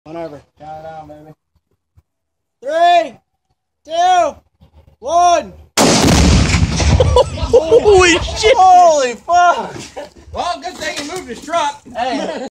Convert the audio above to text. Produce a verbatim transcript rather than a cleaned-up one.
Whenever. Count it down, baby. Three, two, one. Holy shit! Holy fuck! Well, good thing he moved his truck. Hey.